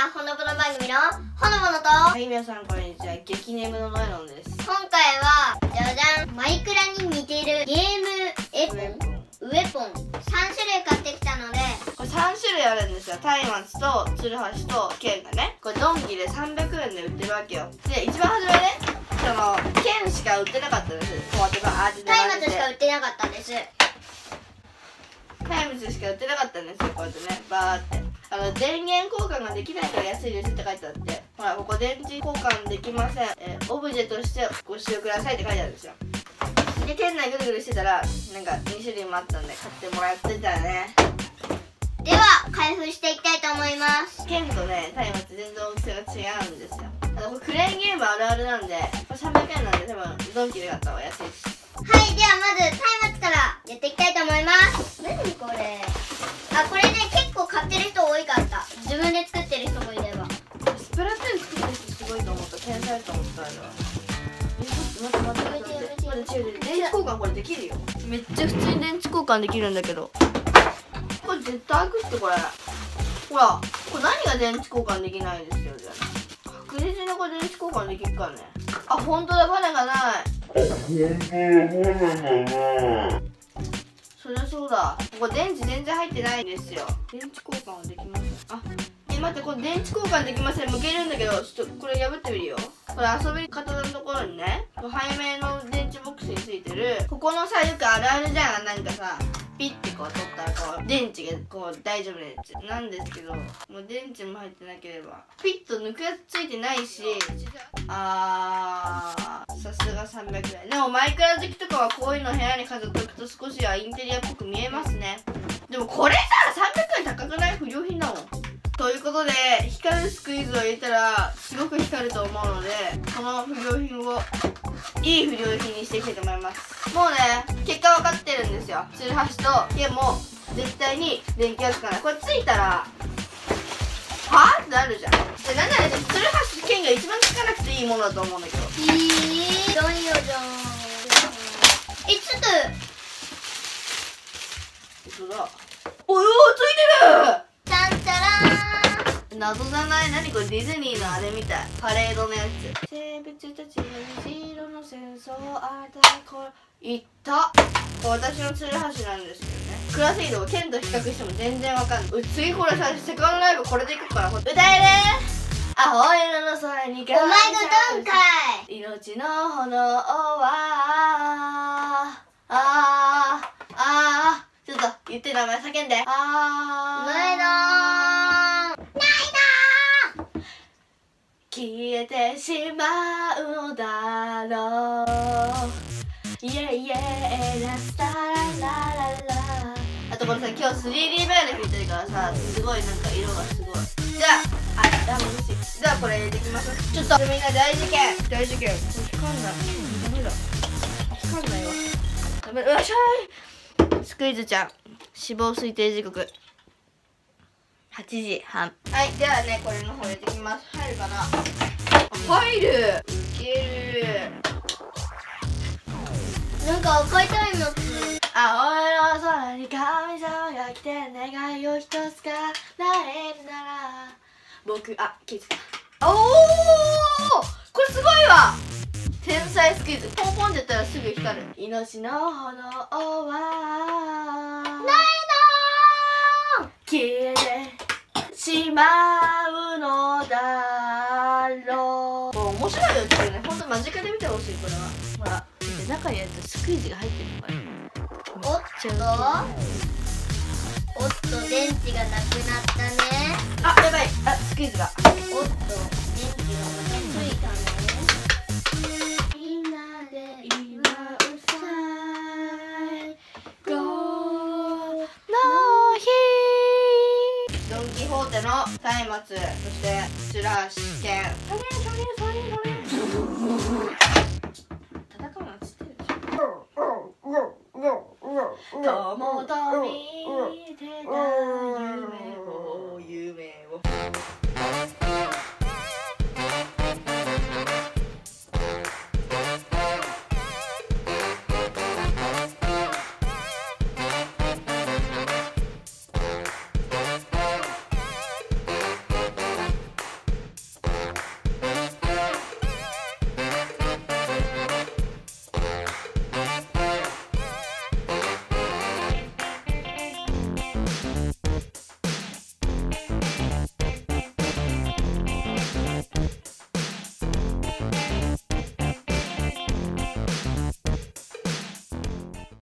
はほのぼの番組のほのぼのと、 はい、皆さんこんにちは。激ネムのノエロンです。 今回はじゃじゃん、マイクラに似てるゲームウェポン3種類買ってきたので、 これ3種類あるんですよ。松明とツルハシと剣がね、これドンキで300円で売ってるわけよ。で、一番初めね、その剣しか売ってなかったんです。こうやってバーって松明しか売ってなかったんです。 松明しか売ってなかったんですよ。こうやってね、バーって。電源交換ができないから安いですって書いてあって、ほら、ここ電池交換できません。オブジェとしてご使用くださいって書いてあるんですよ。で、店内ぐるぐるしてたら、なんか2種類もあったんで買ってもらってたね。 では、開封していきたいと思います。 剣とね、松明全然大きさが違うんですよ。これクレーンゲームあるあるなんで、これ300円なんで多分ドンキで買った方が安いし。 はい、ではまず松明からやっていきたいと思います。何これ。これね、結構買ってる人多いかった。自分で作ってる人もいれば。 スプラトゥーン作ってる人すごいと思った。天才と思った。待って、電池交換これできるよ。めっちゃ普通に電池交換できるんだけど、これ絶対開くってこれ。ほら、これ何が電池交換できないんですよ。じゃあ確実にこれ電池交換できるからね。あ、本当だ、バネがない。そりゃそうだ。ここ電池全然入ってないんですよ。電池交換はできません。あ、待って、これ電池交換できません。向けるんだけど、ちょっとこれ破ってみるよ。これ遊び方のところにね、背面の電池ボックスについてる、ここのさ、よくあるあるじゃん。なんかさ、ピッてこう取ったらこう電池がこう大丈夫なやつなんですけど、もう電池も入ってなければピッと抜くやつついてないし、さすが300円。でもマイクラ好きとかはこういうの部屋に飾っておくと少しはインテリアっぽく見えますね。でもこれさ、300円高くない？不良品だもん。ということで、光るスクイーズを入れたらすごく光ると思うので、この不良品をいい不良品にしていきたいと思います。もうね、結果分かってるんですよ。ツルハシと剣も絶対に電気がつかない。これついたらはぁってなるじゃん。で、なんならツルハシと剣が一番つかなくていいものだと思うんだけど。 どんよじゃん。ちょっと嘘だ。およー、ついてる。 ちゃんちゃらーん。 謎じゃない？何これ、ディズニーのあれみたい。パレードのやつ。生物たちが虹色の戦争をあたこれいった。これ私のツルハシなんですけどね。クラス移動剣と比較しても全然わかんない。次これさ、セカンドライブこれでいくから歌える。青色の空にお前がどんかい。 命の炎はちょっと言って名前叫んで。 ないなー。 消えてしまうのだろう。イエイエイラスタララララ。あとこれさ、今日 3D メガネ吹いてるからさ、すごいなんか色がすごい。じゃあ、難しい。じゃあこれ入れていきましょう。ちょっとみんな大事件。大事件。光んない。ダメだ。光んないわ。ダメだ。よっしゃーい。スクイズちゃん、死亡推定時刻8時半。はい、ではね、これの方入れていきます。入るかな？入る。いける。 なんか赤いタイムのつ。 青色の空に神様が来て願いを一つ叶えるなら僕、気づいた。おお、これすごいわ。天才スクイズ。ポンポンってやったらすぐ光る。命の炎はないなー。 消えてしまうのだろう。面白いよこれね。ほんと間近で見てほしい。これはほら、中にやるとスクイズが入ってるのかね。 おっと、電池がなくなったね。 やばい。スクイズが。 おっと、電池がまたついたね。みんなで祝う最後の日。ドン・キホーテの松明、そしてツルハシ剣。戦うなんつってるでしょ。友と見てた